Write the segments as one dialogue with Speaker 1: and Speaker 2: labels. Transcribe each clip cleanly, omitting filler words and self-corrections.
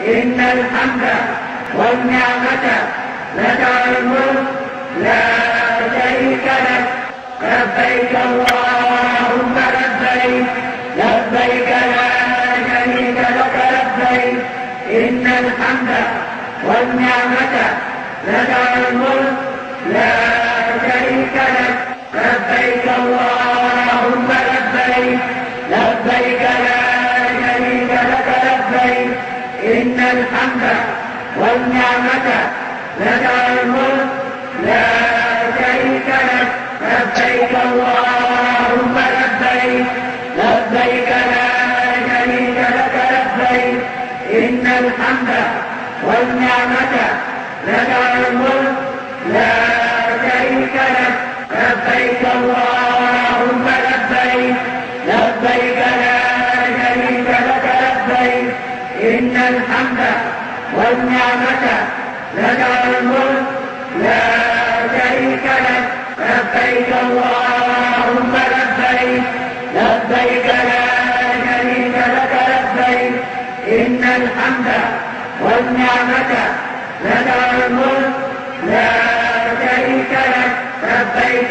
Speaker 1: إن الحمد والنعمة لك الملك لا شريك لك. لبيك اللهم لبيك لبيك لا شريك لك لبيك. إن الحمد والنعمة لك الملك لا شريك لك. لبيك اللهم لبيك لبيك لا شريك لك لبيك. إن الحمد والنعمة لك الملك لا شريك لك. لبيك اللهم لبيك لبيك لا شريك لك لبيك. إن الحمد والنعمة لك الملك لا شريك لك. لبيك اللهم لبيك لبيك لا شريك لك لبيك. إن الحمد والنعمة لك الملك لا شريك لك. لبيك اللهم لبيك لبيك لا شريك لك لبيك. إن الحمد والنعمة لك الملك لا شريك لك. لبيك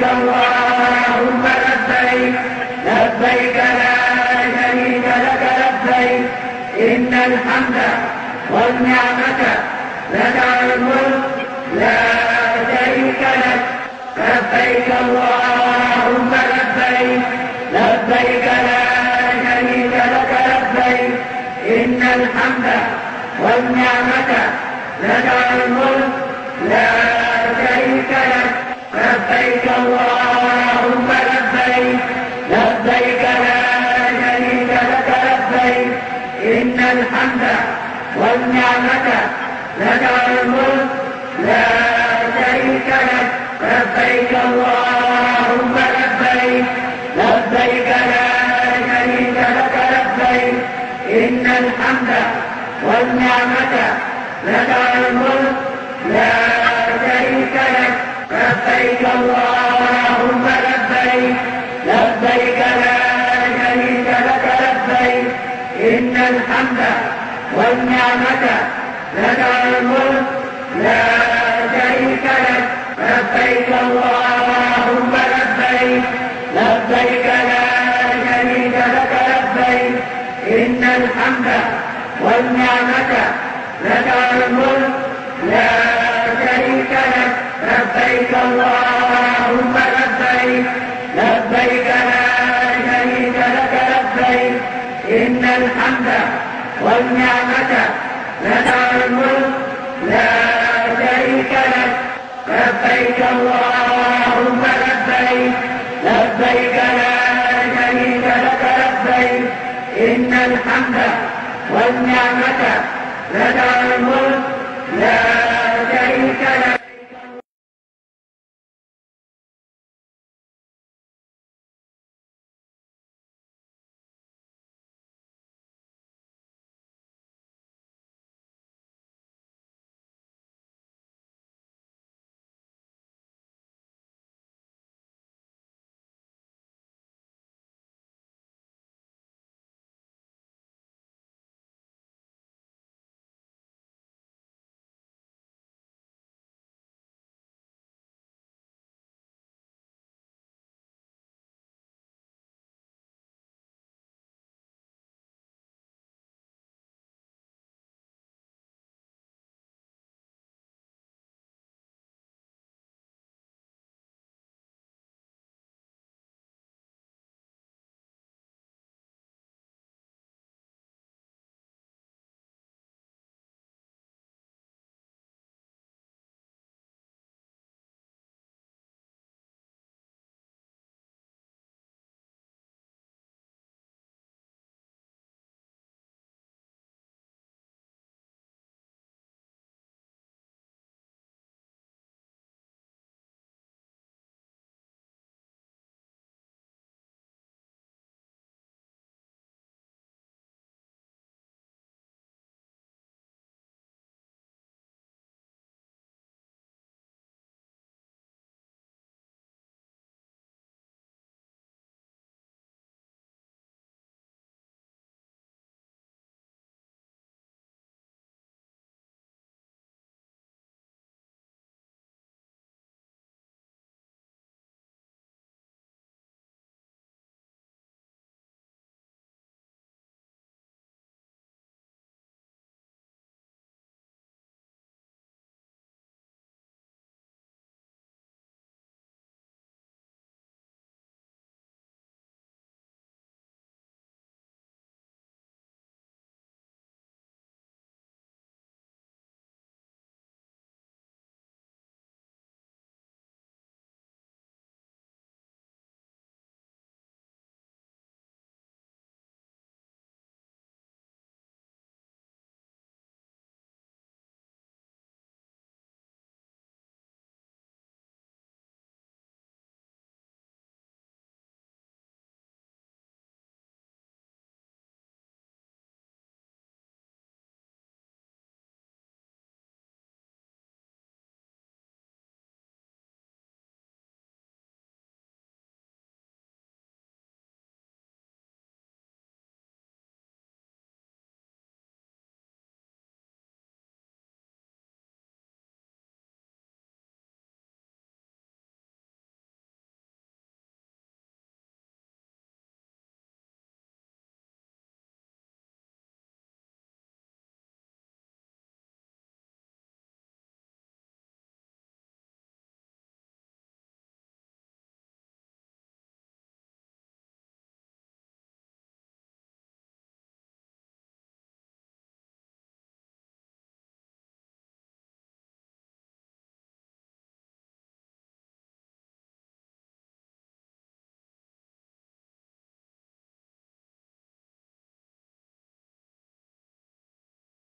Speaker 1: اللهم لبيك لبيك لا شريك لك لبيك. إن الحمد والنعمة لك الملك لا شريك لك. لبيك اللهم لبيك لبيك لا شريك لك لبيك. إن الحمد والنعمة لك الملك لا شريك لك. لبيك اللهم لبيك لبيك لا شريك لك لبيك. إن الحمد والنعمة لك الملك لا شريك لك. لبيك اللهم لبيك لبيك لا شريك لك لبيك. إن الحمد والنعمة لك الملك لا شريك لك. لبيك اللهم لبيك لبيك لا شريك لك لبيك. إن الحمد والنعمة لك الملك لا شريك لك. لبيك اللهم لبيك لبيك لا شريك لك لبيك. إن الحمد والنعمة لك الملك لا شريك لك. لبيك اللهم لبيك لبيك لا شريك لك لبيك. إن الحمد والنعمة لك الملك لا شريك لك. لبيك اللهم لبيك لبيك لا شريك لك لبيك. إن الحمد والنعمة لك الملك لا شريك لك.